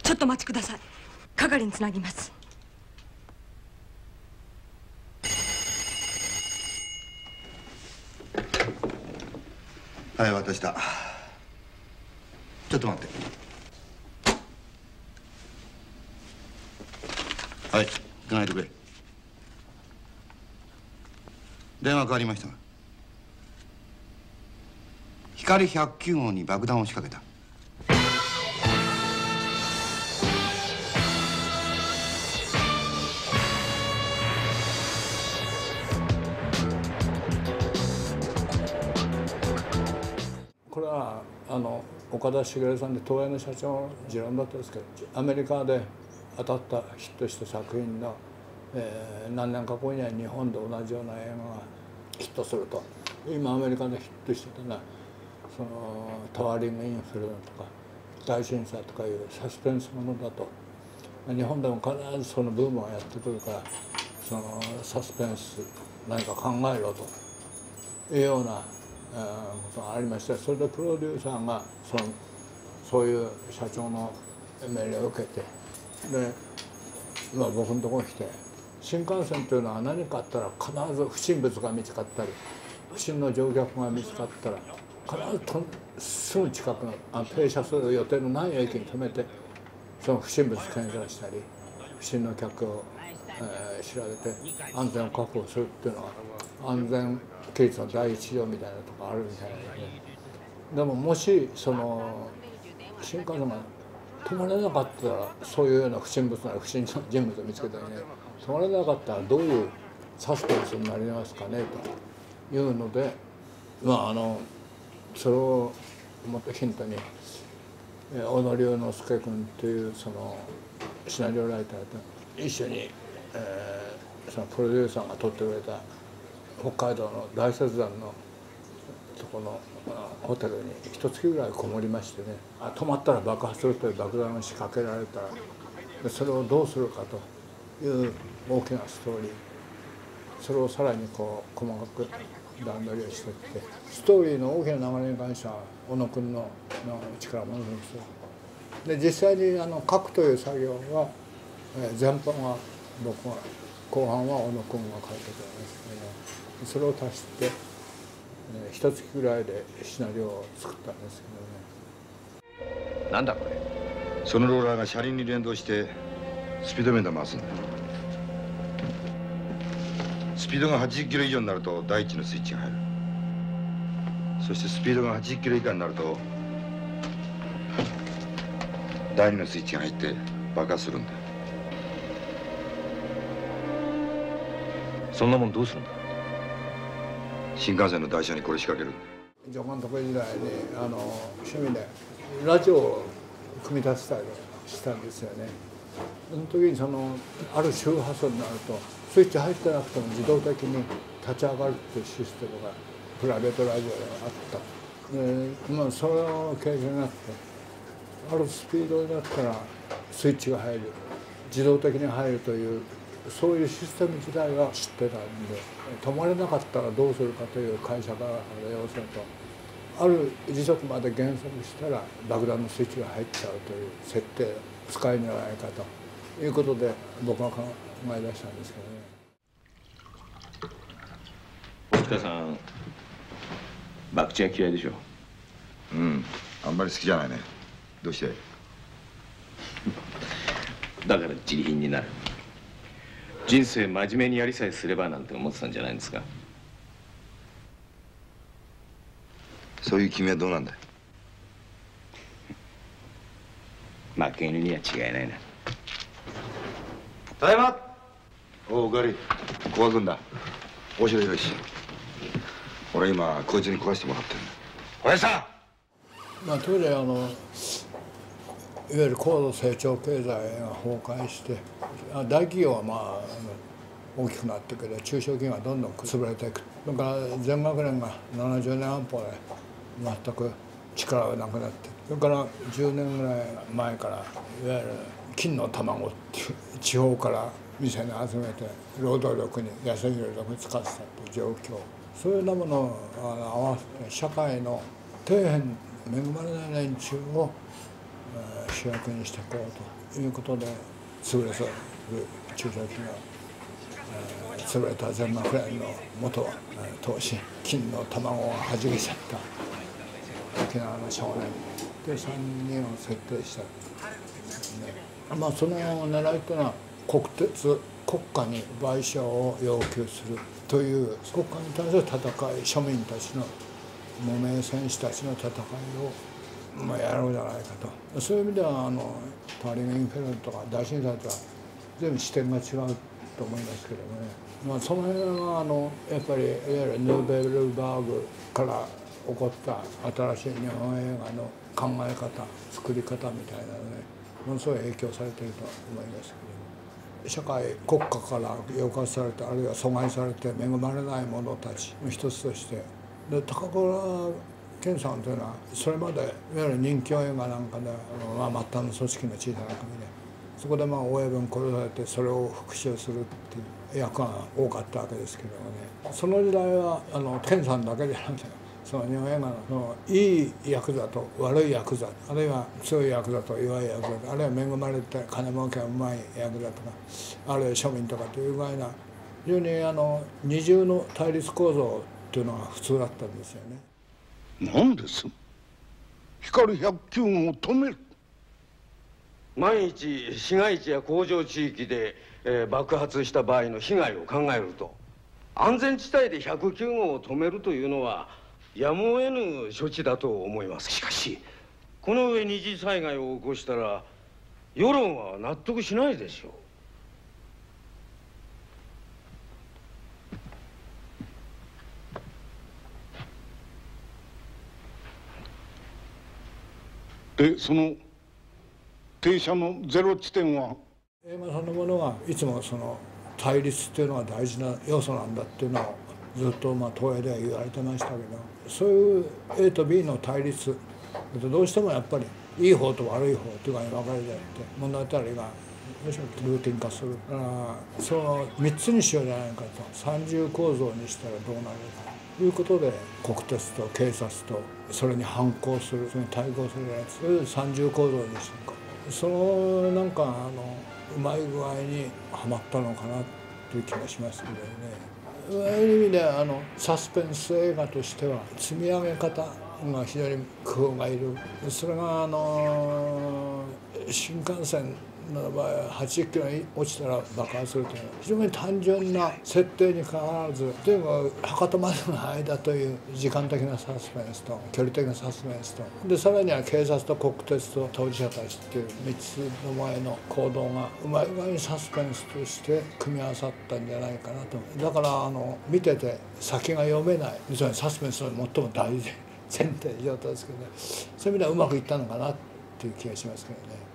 ちょっとお待ちください。係につなぎます。 はい、渡した。ちょっと待って。はい、つないでくれ。電話変わりましたが、光109号に爆弾を仕掛けた。 これは岡田茂さんで東映の社長の持論だったんですけど、アメリカで当たったヒットした作品の、何年か後には日本で同じような映画がヒットすると。今アメリカでヒットしてたのはそのタワーリングインフルとか大震災とかいうサスペンスものだと、日本でも必ずそのブームがやってくるから、そのサスペンス何か考えろというようなことがありまして、それでプロデューサーがそういう社長の命令を受けて、で、僕のところに来て、新幹線というのは何かあったら必ず不審物が見つかったり不審の乗客が見つかったら必ずすぐ近くの停車する予定のない駅に止めて、その不審物検査したり不審の客を、調べて安全を確保するっていうのは安全規律の第一条みたいなとこあるみたいなので、でももしその新幹線が止まれなかったら、そういうような不審物なら不審の人物を見つけたりね、止まれなかったらどういうサスペンスになりますかねというので、それをもっとヒントに小野龍之介君というそのシナリオライターと一緒に、そのプロデューサーが撮ってくれた北海道の大雪山のとこのホテルに1月ぐらいこもりましてね、泊まったら爆発するという爆弾を仕掛けられたら、それをどうするかという大きなストーリー、それをさらにこう細かく段取りをしていって、ストーリーの大きな流れに関しては小野君の力もあるんですよ。で実際に書くという作業は、前半は僕が、後半は小野君が書いてくれますけど、それを足して1月ぐらいでシナリオを作ったんですけどね。 なんだこれ。そのローラーが車輪に連動してスピードメーター回すんだ。スピードが80キロ以上になると第一のスイッチが入る。そしてスピードが80キロ以下になると第二のスイッチが入って爆発するんだ。そんなもんどうするんだ。新幹線の台車にこれ仕掛ける。 助監督時代に趣味でラジオを組み立てたりしたんですよね。その時にある周波数になるとスイッチ入ってなくても自動的に立ち上がるっていうシステムがプライベートラジオであった。で、それを経験があって、あるスピードになったらスイッチが入る、自動的に入るというそういうシステム自体は知ってたんで、止まれなかったらどうするかという会社からの要請と、ある時速まで減速したら爆弾のスイッチが入っちゃうという設定、使えないかということで僕が考え出したんですけどね。 大塚さん、博打は嫌いでしょ。 うん、あんまり好きじゃないね。どうして？ だから自利品になる。人生真面目にやりさえすればなんて思ってたんじゃないんですか。 そういう君はどうなんだ。 負け犬には違いないな。 ただいま。おかわり。古賀君だ。大城宏。俺今こいつに来させてもらってるんだ。おやさん。 当時いわゆる高度成長経済が崩壊して、大企業は大きくなってくる、中小企業がどんどん潰れていく。だから全学年が70年安保で全く力がなくなって、それから10年ぐらい前からいわゆる金の卵っていう地方から店に集めて労働力に安い労働力に使ってたっていう状況、そういうようなものを合わせて社会の底辺恵まれない連中を主役にしていこういうことで潰れそう注射器が、潰れたゼンマフレンの元は投資金の卵をはじけちゃった沖縄の少年で3人を設定したんですね。まあその狙いというのは国家に賠償を要求するという国家に対する戦い、庶民たちの無名戦士たちの戦いをやろうじゃないかと。そういう意味ではターリング・インフェルノとか大震災とは全部視点が違うと思いますけどもね、まあ、その辺はやっぱりいわゆるヌーベルバーグから起こった新しい日本映画の考え方、作り方みたいなのね、ものすごい影響されていると思いますけども、社会国家から抑圧されて、あるいは阻害されて恵まれない者たちの一つとして、で高倉健さんというのはそれまでいわゆる人気映画なんかで末端の組織の小さな国で、そこで親分殺されてそれを復讐するっていう役が多かったわけですけどもね、その時代は健さんだけじゃなくて、その日本映画のいいヤクザと悪いヤクザ、あるいは強いヤクザと弱いヤクザ、あるいは恵まれて金儲けがうまいヤクザとか、あるいは庶民とかという具合な非常に二重の対立構造というのが普通だったんですよね。 何です？光109号を止める。 万一市街地や工場地域で、爆発した場合の被害を考えると、安全地帯で109号を止めるというのはやむを得ぬ処置だと思います。しかしこの上二次災害を起こしたら世論は納得しないでしょう。 でその停車のゼロ地点は？ 映画そのものがいつもその対立っていうのが大事な要素なんだっていうのをずっと東映では言われてましたけど、そういう A と B の対立どうしてもやっぱりいい方と悪い方というかに分かれちゃって物語がどうしてもルーティン化するから、その3つにしようじゃないかと、三重構造にしたらどうなるかということで、国鉄と警察とそれに反抗する、それに対抗するやつ、そういう三重構造にしてるか、そのなんかうまい具合にはまったのかなという気がしますけどね。そういう意味でサスペンス映画としては積み上げ方が非常に工夫がいる。それが新幹線の場合80キロに落ちたら爆発するというのは非常に単純な設定にかかわらず、というのは博多までの間という時間的なサスペンスと距離的なサスペンスと、でさらには警察と国鉄と当事者たちっていう3つの前の行動がうまい具合にサスペンスとして組み合わさったんじゃないかなと。だから見てて先が読めない、つまりサスペンスの最も大事前提状態ですけどね、そういう意味ではうまくいったのかなっていう気がしますけどね。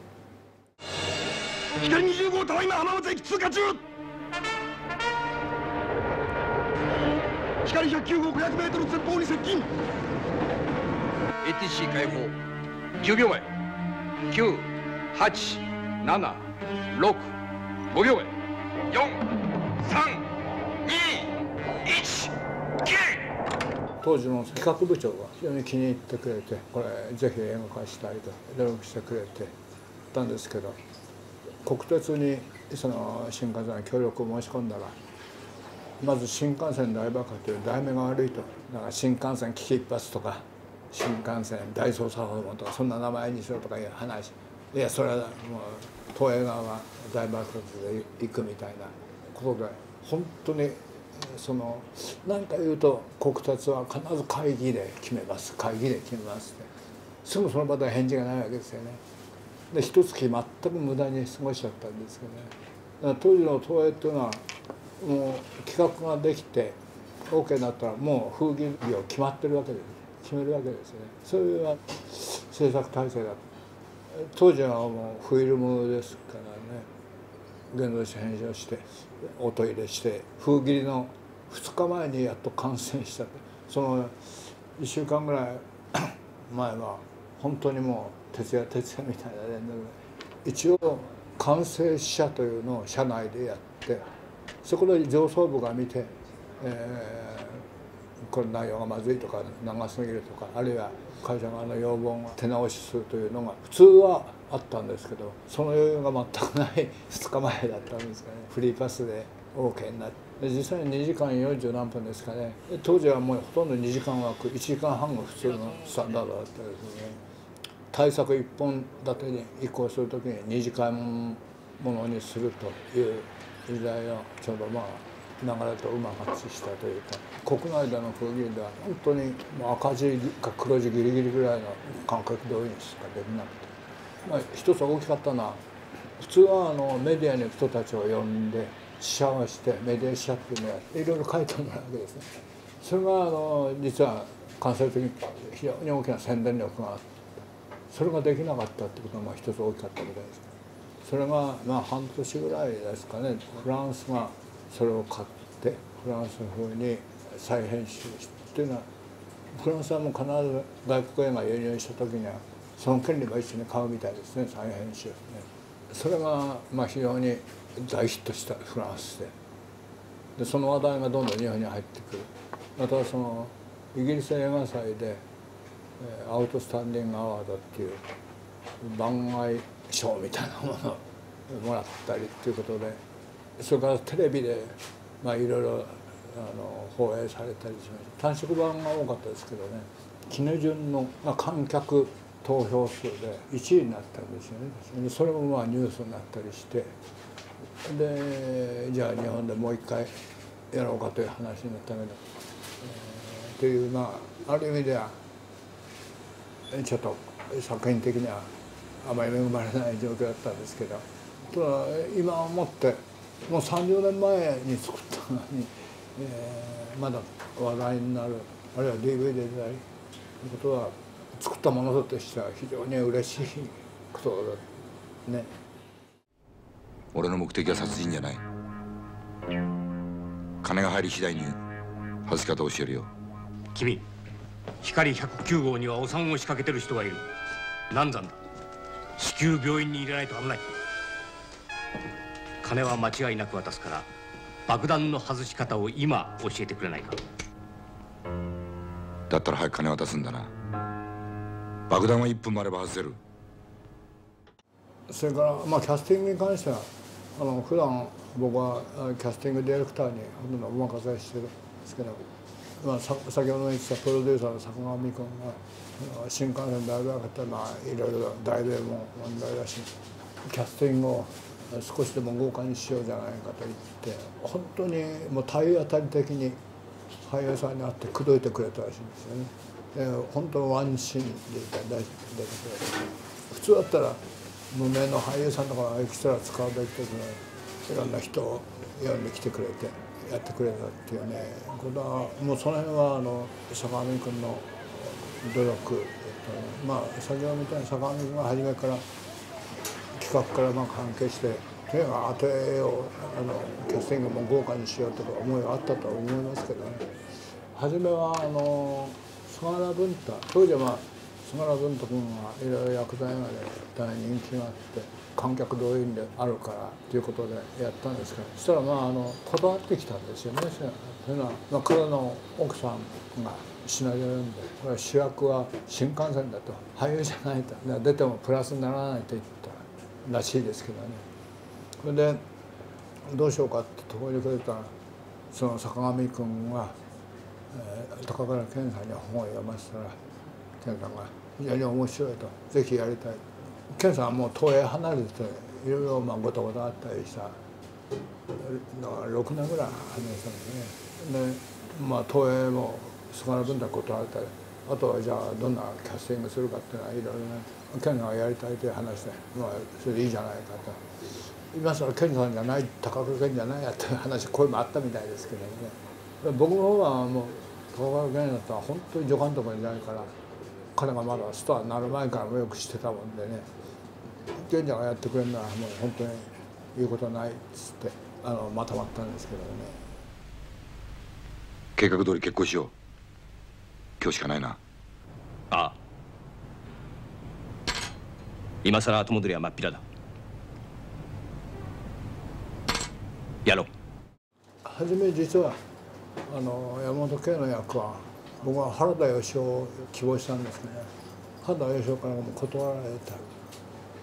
光20号ただいま浜松駅通過中。光109号500メートル前方に接近。 ATC 開放10秒前。9、8、7、6、5秒前。4、3、2、1、9。 当時の企画部長が非常に気に入ってくれて、これぜひ映画化したいと努力してくれてたんですけど、国鉄にその新幹線の協力を申し込んだら、まず新幹線大爆破という題名が悪いと。だから新幹線危機一髪とか新幹線大捜査訪問とかそんな名前にしろとかいう話、いやそれはもう東映側が大爆発で行くみたいなことで、本当に何か言うと国鉄は必ず会議で決めます、会議で決めますってすぐその場で返事がないわけですよね。で一月全く無駄に過ごしちゃったんですけどね。だから当時の東映っていうのはもう企画ができて OK になったらもう風紀業決まってるわけです、決めるわけですよね。そういう制作体制だった。当時はもうフィルムですからね、現像して編集して音入れして風切りの2日前にやっと完成した。その1週間ぐらい前は本当にもう徹夜みたいな連絡で、一応完成試写というのを社内でやって、そこで上層部が見て、これ内容がまずいとか長すぎるとか、あるいは会社側の要望が手直しするというのが普通はあったんですけど、その余裕が全くない2日前だったんですかね。フリーパスで OK になって、実際に2時間40何分ですかね。当時はもうほとんど2時間枠、1時間半が普通のスタンダードだったですね。大作1本立てに移行する時に2時間ものにするという時代をちょうど流れとうまく合致したというか、国内での空議では本当に赤字か黒字ギリギリぐらいの観客動員しかできなくて、一つ大きかったのは、普通はメディアに人たちを呼んで試写をしてメディア試写っていうのをやっていろいろ書いてもらうわけですね。それが実は関西的に非常に大きな宣伝力があって、それができなかったってことが一つ大きかったみたいです。それが半年ぐらいですかね。フランスがそれを買ってフランス風に再編集っていうのは、フランスはもう必ず外国映画輸入した時にはその権利も一緒に買うみたいですね、再編集ね。それが非常に大ヒットしたフランスで、その話題がどんどん日本に入ってくる。またそのイギリス映画祭でアウトスタンディングアワードっていう番外賞みたいなものをもらったりっていうことで、それからテレビでいろいろ放映されたりしました。短縮版が多かったですけどね、キネジュンの観客投票数で1位になったんですよね。それもニュースになったりして、でじゃあ日本でもう一回やろうかという話になったけど、というある意味ではちょっと作品的にはあまり恵まれない状況だったんですけど、ただ今思ってもう30年前に作ったのに、まだ話題になる、あるいは DVD でありということは、作ったものとしては非常に嬉しいことだね。 俺の目的は殺人じゃない。金が入り次第に外し方を教えるよ。 君、光109号にはお産を仕掛けてる人がいる。難産だ。至急病院に入れないと危ない。金は間違いなく渡すから、爆弾の外し方を今教えてくれないか。 だったら早く金渡すんだな。爆弾は1分もあれば外せる。 それからキャスティングに関しては普段僕はキャスティングディレクターにほとんどお任せしてるんですけど、先ほど言ってたプロデューサーの坂上君が新幹線で危なかったらいろいろ大例も問題だし、キャスティングを少しでも豪華にしようじゃないかと言って、本当にもう体当たり的に俳優さんに会って口説いてくれたらしいんですよね。で本当ワンシーンで出てくれて、普通だったら無名の俳優さんとかエキストラ使うべきですね。いろんな人を呼んできてくれてやってくれたっていうねことは、もうその辺は坂上君の努力、先ほどみたいに坂上君が初めから企画から関係してとにかく当てをキャスティングも豪華にしようとか思いがあったとは思いますけどね。初めは菅原文太、当時は菅原文太君がいろいろ薬剤映画で大人気があって観客動員であるからということでやったんですけど、そしたら断ってきたんですよね。というのは彼の奥さんがシナリオを読んで、これは主役は新幹線だと、俳優じゃないと、出てもプラスにならないと言ったらしいですけどね。それでどうしようかってところにくれたら、その坂上君が高倉健さんに本を読ませたら、健さんが非常に面白いと、ぜひやりたい。健さんはもう東映離れてていろいろごたごたあったりした6年ぐらい離れてたんですね。で東映も菅原文太断られたり、あとはじゃあどんなキャスティングするかっていうのはいろいろね、健さんがやりたいという話で、それでいいじゃないかと。今更健さんじゃない、高倉健じゃないやっていう話、声もあったみたいですけどね。僕の方はもう高倉健だったら本当に助監督になるから、彼がまだスターになる前からもよく知ってたもんでね、健ちゃんがやってくれるのはもう本当に言うことないっつってまとまったんですけどね。 計画通り結婚しよう。今日しかないな。 ああ、今さら後戻りは真っ平だ。やろう。 初め実は山本圭の役は僕は原田芳雄を希望したんですね。原田芳雄からも断られた。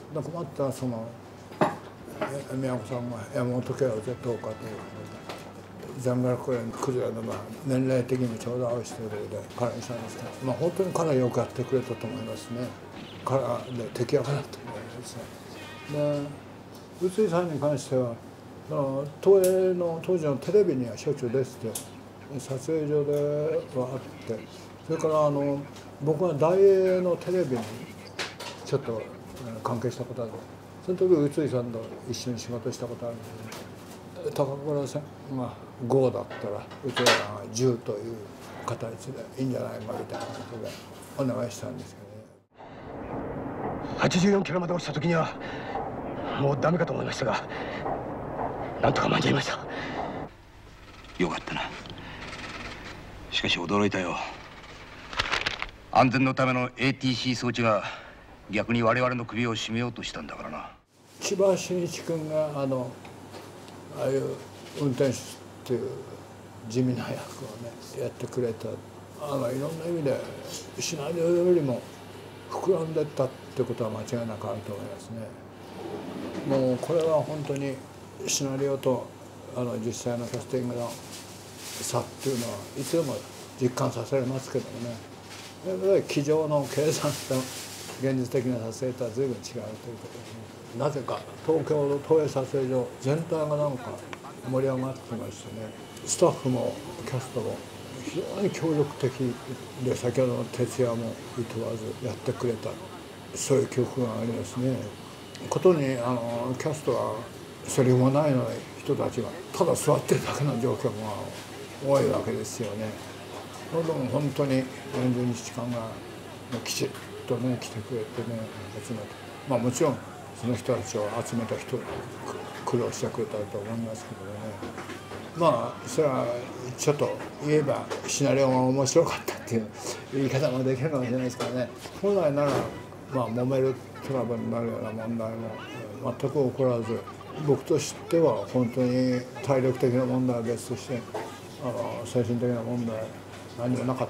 困ったらその宮子さんが山本家は絶対かというジャンガル公園クジラの年齢的にちょうど合う人で彼にしたんですけど、本当に彼はよくやってくれたと思いますね。彼で出来上がったと思いますね。で宇津井さんに関しては東映の当時のテレビにはしょっちゅう出てて撮影所ではあって、それから僕は大映のテレビにちょっと関係したことある。その時宇津井さんと一緒に仕事したことあるんで、高倉さんが5だったら宇津井さんが10という形でいいんじゃないかみたいなことでお願いしたんですけどね。 84キロまで落ちた時にはもうダメかと思いましたが、なんとか間に合いました。 よかったな。しかし驚いたよ。安全のための ATC 装置が逆に我々の首を絞めようとしたんだからな。 千葉真一君がああいう運転手っていう地味な役をねやってくれた。いろんな意味でシナリオよりも膨らんでったってことは間違いなくあると思いますね。もうこれは本当にシナリオと実際のキャスティングの差っていうのはいつでも実感させられますけどもね、やっぱり机上の計算と現実的な撮影とは随分違うということで、なぜか東京の東映撮影所全体がなんか盛り上がってましてね、スタッフもキャストも非常に協力的で、先ほどの徹夜もいとわずやってくれた、そういう記憶がありますね。ことにキャストはセリフもないのに人たちがただ座ってるだけの状況が多いわけですよね。でも本当に40日間がきちっとね来てくれてね集めて、もちろんその人たちを集めた人苦労してくれたと思いますけどね。それはちょっと言えばシナリオが面白かったっていう言い方もできるかもしれないですからね。本来なら揉めるトラブルになるような問題も全く起こらず、僕としては本当に体力的な問題は別として精神的な問題何もなかった。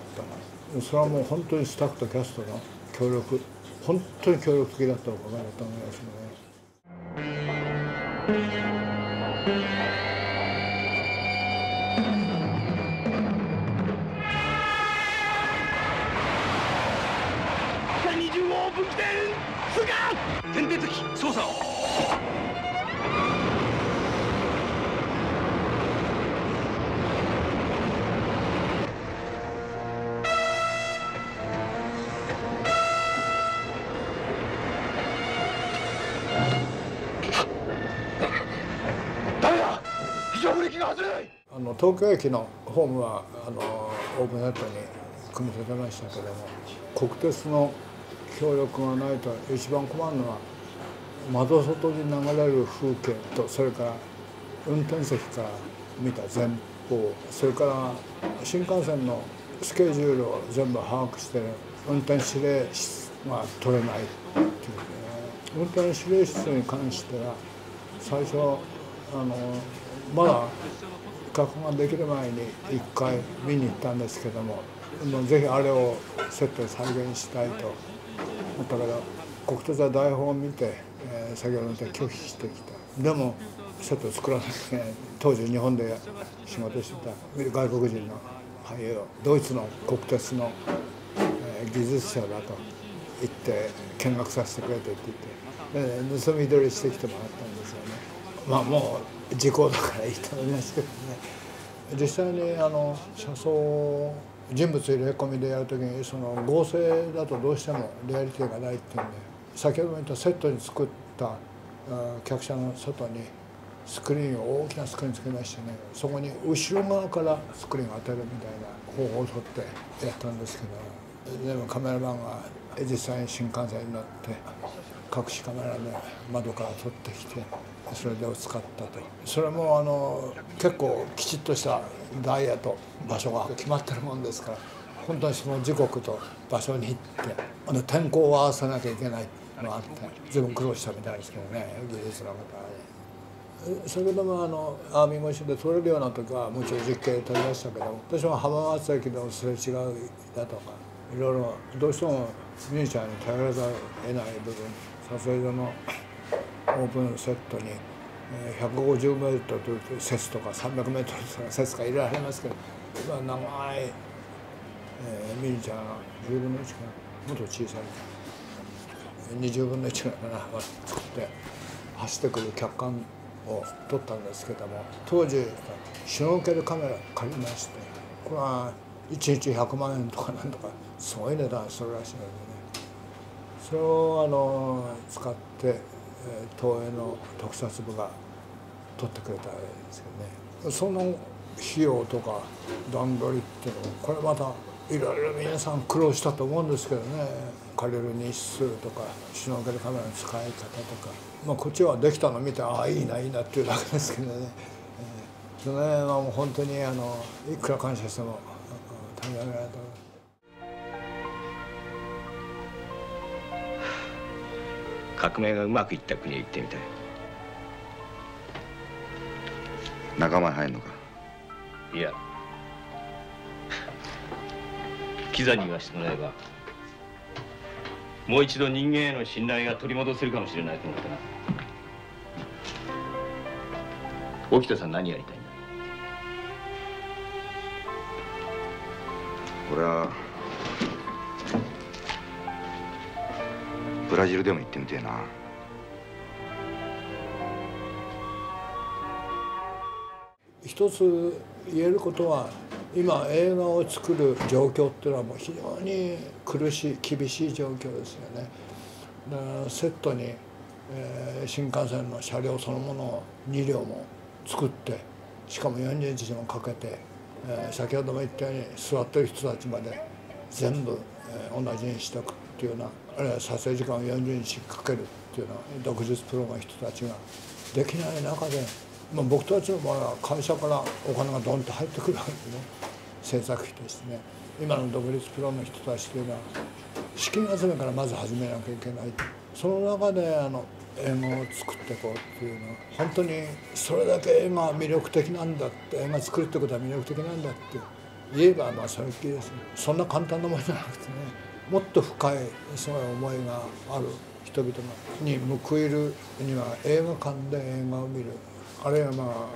それはもう本当にスタッフとキャストの協力、本当に協力的だったおかげだと思いますね。 天敵操作を。ダメだ、非常ブレーキが外れない。 東京駅のホームはオープンネットに組み立てましたけども、国鉄の協力がないと一番困るのは窓外に流れる風景と、それから運転席から見た前方、それから新幹線のスケジュールを全部把握して運転指令室が取れないっていうね。運転指令室に関しては最初まだ企画ができる前に1回見に行ったんですけども、ぜひあれをセットで再現したいと思ったけど、国鉄は台本を見て、先ほどの拒否してきた。でもセットを作らなきゃいけない。当時日本で仕事してた外国人の俳優をドイツの国鉄の、技術者だと言って見学させてくれてって言って、盗み撮りしてきてもらったんですよね。もう時効だからいいと思いますけどね。実際に車窓人物入れ込みでやるときに合成だとどうしてもリアリティがないっていうんで、先ほども言ったセットに作った客車の外にスクリーンを大きなスクリーンつけましてね、そこに後ろ側からスクリーンを当てるみたいな方法をとってやったんですけど、でもカメラマンが実際に新幹線に乗って隠しカメラで窓から撮ってきて、それで使ったと。それも結構きちっとしたダイヤと場所が決まってるもんですから、本当にその時刻と場所に行って天候を合わせなきゃいけないのがあって、随分苦労したみたいですけどね、技術の方はね。それでもアーミー越しで撮れるような時はもちろん実景で撮りましたけど、私も浜松駅でもすれ違うだとかいろいろどうしてもミュージシャンに頼らざるを得ない部分、 撮影所のオープンセットに150メートル説とか300メートルとか説が入れられますけど、長いミニチュアが10分の1かな、もっと小さい20分の1ぐらいかな作って走ってくる客観を撮ったんですけども、当時シュノーケルカメラ借りまして、これは1日100万円とかなんとかすごい値段するらしいのでね、それを使って東映の特撮部が撮ってくれたわけですけどね、その費用とか段取りっていうのもこれまたいろいろ皆さん苦労したと思うんですけどね、借りる日数とかシュノーケルカメラの使い方とか、こっちはできたの見てああいいないいなっていうだけですけどね、それはもう本当にいくら感謝しても足りないと思います。 革命がうまくいった国へ行ってみたい。 仲間に入るのか？ いや、キザに言わしてもらえばもう一度人間への信頼が取り戻せるかもしれないと思ったな。沖田さん何やりたいんだ？ 俺はブラジルでも行ってみてえな。 一つ言えることは、今映画を作る状況っていうのはもう非常に苦しい厳しい状況ですよね。だからセットに、新幹線の車両そのものを2両も作って、しかも40日もかけて、先ほども言ったように座ってる人たちまで全部、同じにしておくっていうような、あるいは撮影時間を40日かけるっていうような独立プロの人たちができない中で、僕たちの場合は会社からお金がドンと入ってくるわけですね、制作費としてね。今の独立プロの人たちというのは資金集めからまず始めなきゃいけない。その中で映画を作っていこうっていうのは、本当にそれだけ映画は魅力的なんだって、映画作るってことは魅力的なんだって言えばそれっきりですね。そんな簡単なものじゃなくてね、もっと深いすごい思いがある人々に報いるには映画館で映画を見る、あるいは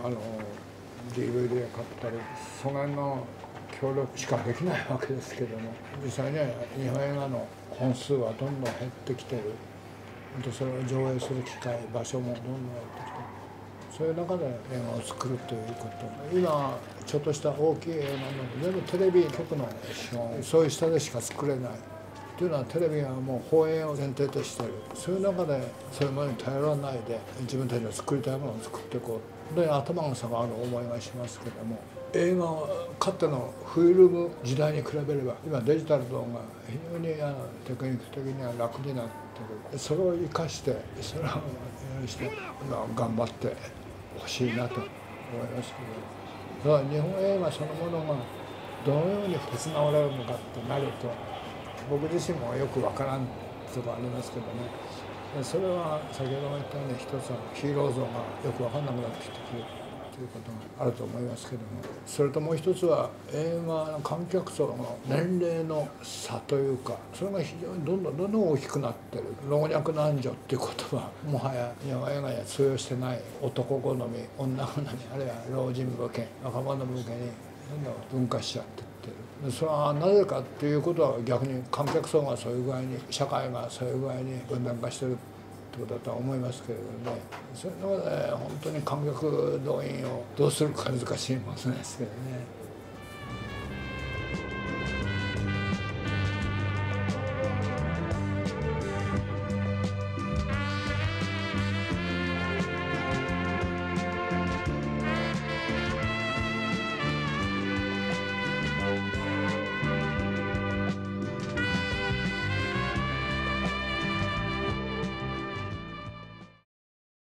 DVD を買ったり、その辺の協力しかできないわけですけども、実際には日本映画の本数はどんどん減ってきてる。それを上映する機会、場所もどんどん減ってきてる。そういう中で映画を作るということ、今ちょっとした大きい映画の全部テレビ局の資本、そういう下でしか作れないというのは、テレビはもう放映を前提としている。そういう中でそういうものに頼らないで自分たちの作りたいものを作っていこうと、頭が下がる思いがしますけども、映画はかつてのフィルム時代に比べれば今デジタル動画非常にテクニック的には楽になってる。それを生かして、それをして頑張ってほしいなと思いますけど、だから日本映画そのものがどのように立ち直れるのかってなると、僕自身もよくわからんとこありますけどね。それは先ほども言ったように、一つはヒーロー像がよく分かんなくなってきてくるということがあると思いますけども、それともう一つは映画の観客層の年齢の差というか、それが非常にどんどん大きくなってる。老若男女っていう言葉、もはや日本映画には通用してない。男好み、女好み、あるいは老人向け、若者向けにどんどん分化しちゃってってる。それはなぜかっていうことは、逆に観客層がそういう具合に、社会がそういう具合に分断化してるってことだとは思いますけれどね。そういうので本当に観客動員をどうするか難しいものですけどね。